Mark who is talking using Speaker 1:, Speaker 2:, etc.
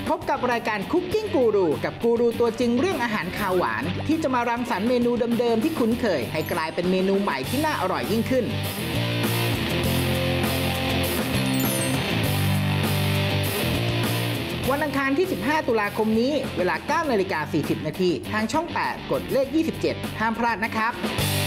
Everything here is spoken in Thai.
Speaker 1: พบกับรายการคุกกิ้งกูรูกับกูรูตัวจริงเรื่องอาหารคาวหวานที่จะมารังสรรค์เมนูเดิมๆที่คุ้นเคยให้กลายเป็นเมนูใหม่ที่น่าอร่อยยิ่งขึ้นวันอังคารที่ 15 ตุลาคมนี้เวลา 9:40 น.ทางช่อง 8 กดเลข 27 ห้ามพลาดนะครับ